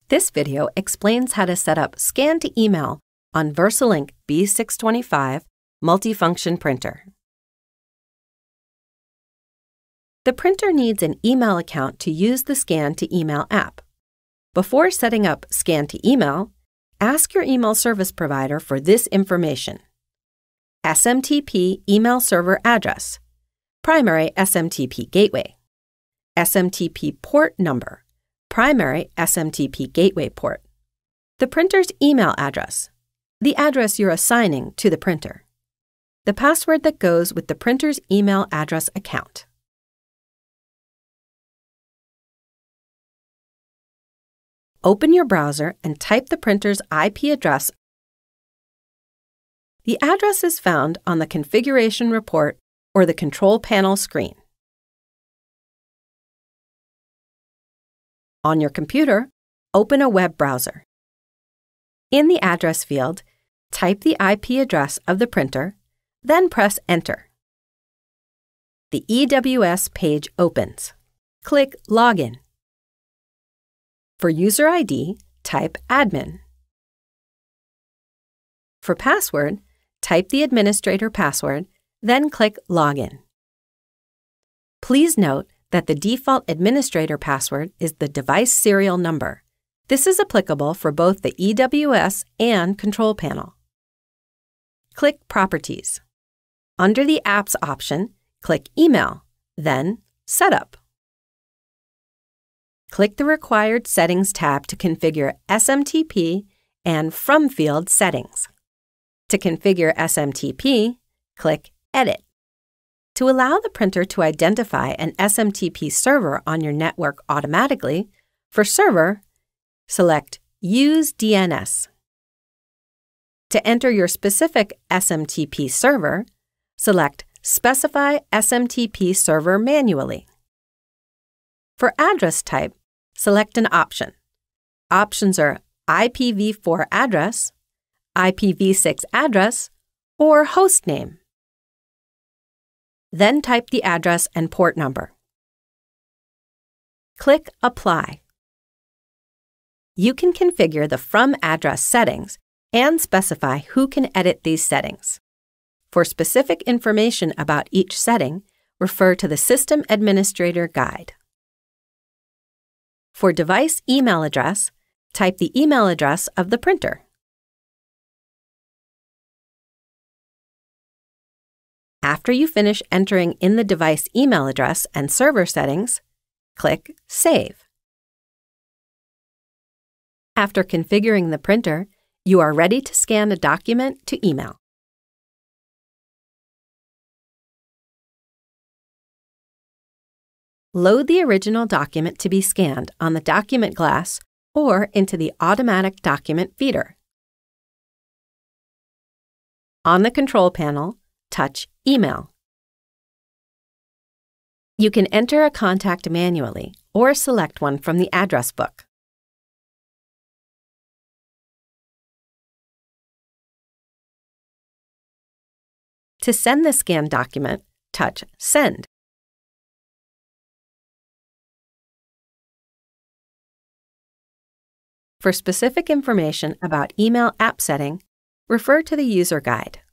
This video explains how to set up Scan to Email on VersaLink B625 Multifunction printer. The printer needs an email account to use the Scan to Email app. Before setting up Scan to Email, ask your email service provider for this information: SMTP email server address, primary SMTP gateway, SMTP port number, primary SMTP gateway port, the printer's email address, the address you're assigning to the printer, the password that goes with the printer's email address account. Open your browser and type the printer's IP address. The address is found on the configuration report or the control panel screen. On your computer, open a web browser. In the address field, type the IP address of the printer, then press Enter. The EWS page opens. Click Login. For user ID, type admin. For password, type the administrator password, then click Login. Please note that the default administrator password is the device serial number. This is applicable for both the EWS and control panel. Click Properties. Under the Apps option, click Email, then Setup. Click the required Settings tab to configure SMTP and From Field settings. To configure SMTP, click Edit. To allow the printer to identify an SMTP server on your network automatically, for Server, select Use DNS. To enter your specific SMTP server, select Specify SMTP server manually. For address type, select an option. Options are IPv4 address, IPv6 address, or host name. Then type the address and port number. Click Apply. You can configure the From Address settings and specify who can edit these settings. For specific information about each setting, refer to the System Administrator Guide. For device email address, type the email address of the printer. After you finish entering in the device email address and server settings, click Save. After configuring the printer, you are ready to scan a document to email. Load the original document to be scanned on the document glass or into the automatic document feeder. On the control panel, touch Email. You can enter a contact manually or select one from the address book. To send the scanned document, touch Send. For specific information about email app setting, refer to the user guide.